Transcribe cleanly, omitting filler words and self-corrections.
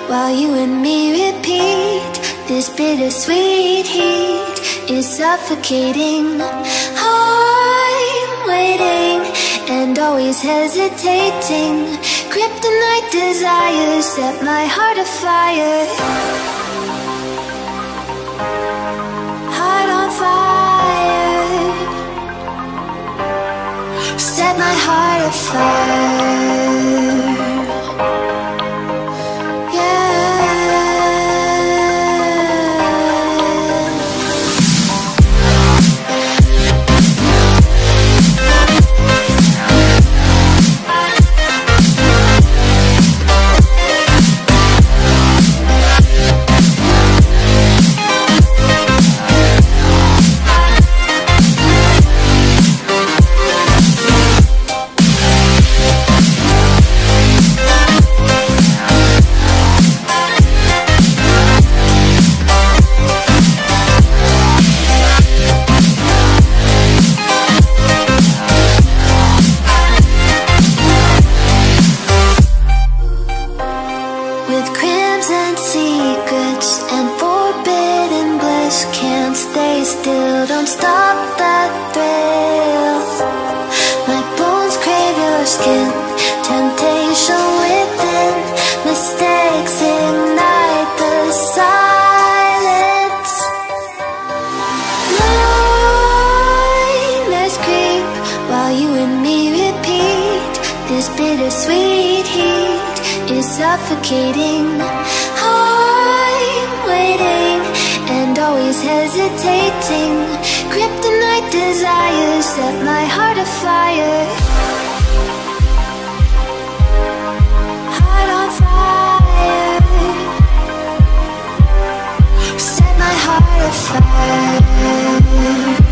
while you and me repeat. This bittersweet heat is suffocating. I'm waiting and always hesitating. Kryptonite desires set my heart afire. Heart on fire. Set my heart afire. With crimson secrets and forbidden bliss, can't stay still, don't stop that thrill. My bones crave your skin, temptation within, mistakes ignite the silence. Nightmares creep while you and me repeat. This bittersweet heat is suffocating. I'm waiting and always hesitating. Kryptonite desires set my heart afire. Heart on fire. Set my heart afire.